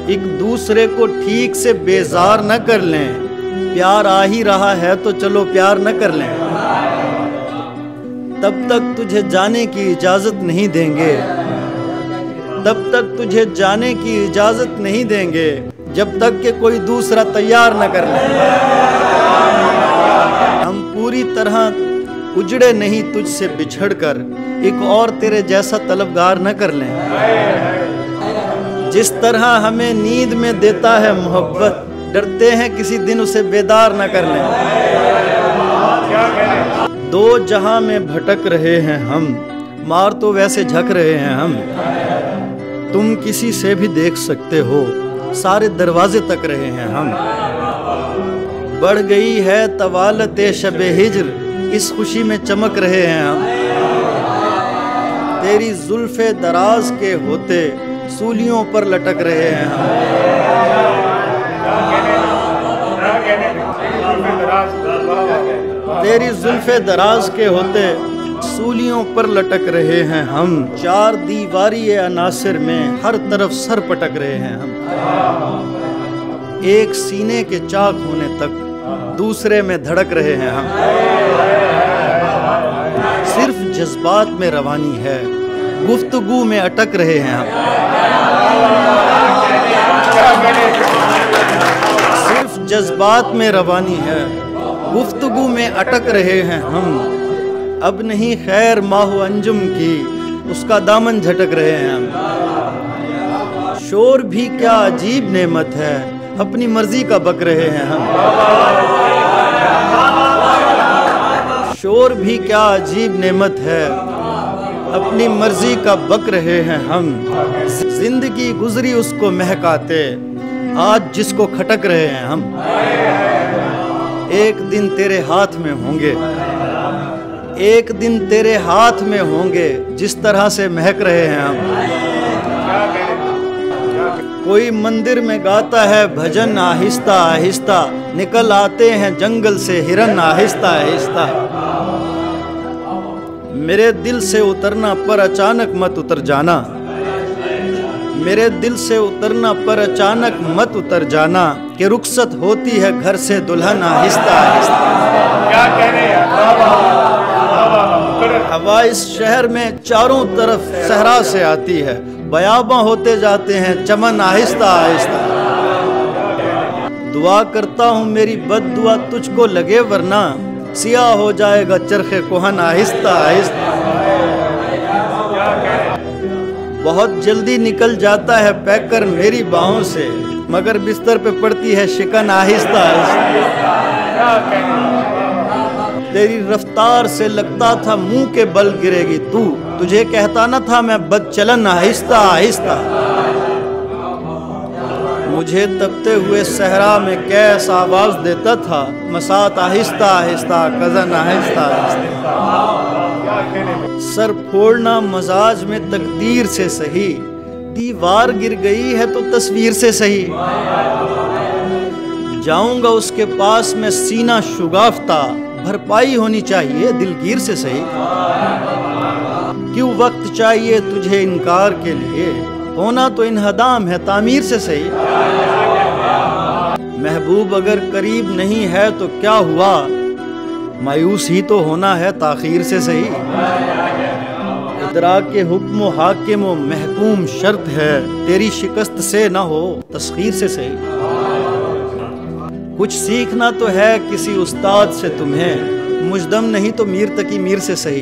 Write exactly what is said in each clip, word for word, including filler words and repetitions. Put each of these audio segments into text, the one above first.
एक दूसरे को ठीक से बेजार न कर लें। प्यार आ ही रहा है तो चलो प्यार न कर लें। तब तक तुझे जाने की इजाजत नहीं देंगे, तब तक तुझे जाने की इजाजत नहीं देंगे, जब तक कि कोई दूसरा तैयार न कर ले। हम पूरी तरह उजड़े नहीं तुझसे बिछड़कर, एक और तेरे जैसा तलबगार न कर लें। जिस तरह हमें नींद में देता है मोहब्बत, डरते हैं किसी दिन उसे बेदार न कर लें। दो जहां में भटक रहे हैं हम, मार तो वैसे झक रहे हैं हम। तुम किसी से भी देख सकते हो, सारे दरवाजे तक रहे हैं हम। बढ़ गई है तवालते शबे हिज्र, इस खुशी में चमक रहे हैं हम। तेरी जुल्फे दराज के होते सूलियों पर लटक रहे हैं हम। तेरी जुल्फे दराज के होते सूलियों पर लटक रहे हैं हम। चार दीवारी अनासिर में हर तरफ सर पटक रहे हैं हम। एक सीने के चाक होने तक दूसरे में धड़क रहे हैं हम। सिर्फ जज्बात में रवानी है, गुफ्तगू में अटक रहे हैं हम। सिर्फ जज्बात में रवानी है, गुफ्तगू में अटक रहे हैं हम। अब नहीं खैर माहो अंजुम की, उसका दामन झटक रहे हैं हम। शोर भी क्या अजीब नेमत है, अपनी मर्जी का बक रहे हैं हम। शोर भी क्या अजीब नेमत है, अपनी मर्जी का बक रहे हैं हम। जिंदगी गुजरी उसको महकाते, आज जिसको खटक रहे हैं हम। एक दिन तेरे हाथ में होंगे, एक दिन तेरे हाथ में होंगे, जिस तरह से महक रहे हैं हम। कोई मंदिर में गाता है भजन आहिस्ता आहिस्ता, निकल आते हैं जंगल से हिरन आहिस्ता आहिस्ता। मेरे दिल से उतरना पर अचानक मत उतर जाना, मेरे दिल से उतरना पर अचानक मत उतर जाना, कि रुखसत होती है घर से दुल्हन आहिस्ता आहिस्ता। क्या कह रहे हैं? हवा इस शहर में चारों तरफ सहरा से आती है, बयाबां होते जाते हैं चमन आहिस्ता आहिस्ता। दुआ करता हूँ मेरी बद दुआ तुझको लगे, वरना सियाह हो जाएगा चरखे कोहन आहिस्ता आहिस्ता। बहुत जल्दी निकल जाता है पैकर मेरी बाहों से, मगर बिस्तर पे पड़ती है शिकन आहिस्ता आहिस्ता। तेरी रफ्तार से लगता था मुंह के बल गिरेगी तू, तुझे कहता न था मैं बदचलन आहिस्ता आहिस्ता। मुझे तपते हुए सहरा में कैस आवाज देता था, मसात आहिस्ता आहिस्ता कजन आहिस्ता आहिस्ता। सर फोड़ना मजाज में तकदीर से सही, दीवार गिर गई है तो तस्वीर से सही। जाऊंगा उसके पास में सीना शुगाफ्ता, भरपाई होनी चाहिए दिलगीर से सही। क्यों वक्त चाहिए तुझे इनकार के लिए, होना तो इन्हदाम है तामीर से सही। महबूब अगर करीब नहीं है तो क्या हुआ, मायूस ही तो होना है ताखीर से सही। इदराक के हुक्म हाकिम व महकूम शर्त है, तेरी शिकस्त से ना हो तस्खीर से सही। कुछ सीखना तो है किसी उस्ताद से तुम्हें, मुजदम नहीं तो मीर तकी मीर से सही।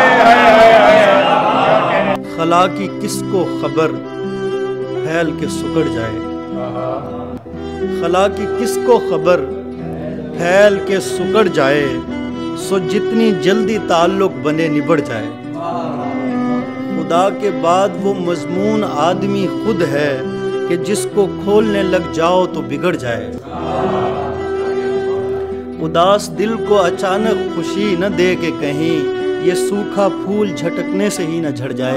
खला की किसको खबर फैल के सुकड़ जाए, खला की किसको खबर फैल के सुकड़ जाए, सो जितनी जल्दी ताल्लुक बने निबड़ जाए। खुदा के बाद वो मजमून आदमी खुद है, कि जिसको खोलने लग जाओ तो बिगड़ जाए। उदास दिल को अचानक खुशी न दे के कहीं, ये सूखा फूल झटकने से ही न झड़ जाए।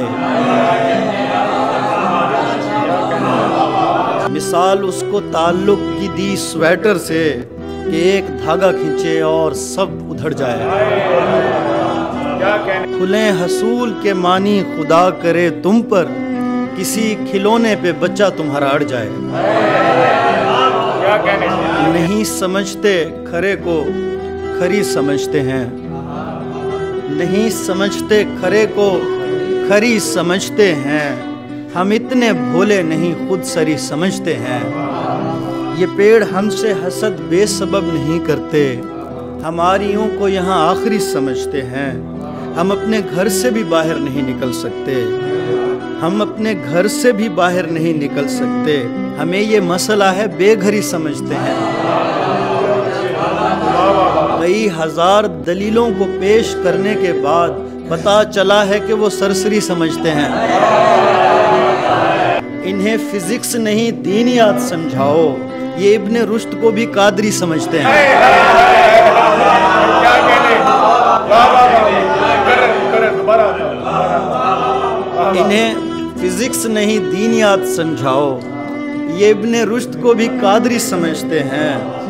मिसाल उसको ताल्लुक की दी स्वेटर से, कि एक धागा खींचे और सब उधड़ जाए। खुले हसूल के मानी खुदा करे तुम पर, किसी खिलौने पे बच्चा तुम्हारा अड़ जाए। क्या कहने, नहीं समझते खरे को खरी समझते हैं, नहीं समझते खरे को खरी समझते हैं, हम इतने भोले नहीं खुद सरी समझते हैं। ये पेड़ हमसे हसद बेसबब नहीं करते, हमारियों को यहाँ आखिरी समझते हैं। हम अपने घर से भी बाहर नहीं निकल सकते, हम अपने घर से भी बाहर नहीं निकल सकते, हमें ये मसला है बेघरी समझते हैं। कई हजार दलीलों को पेश करने के बाद पता चला है कि वो सरसरी समझते हैं। इन्हें फिजिक्स नहीं दीनियात समझाओ, ये इब्ने रुश्द को भी कादरी समझते हैं। क्या कहने, वाह वाह वाह, कर कर दोबारा। इन्हें फिजिक्स नहीं दीनियात समझाओ, ये इब्ने रुश्द को भी कादरी समझते हैं।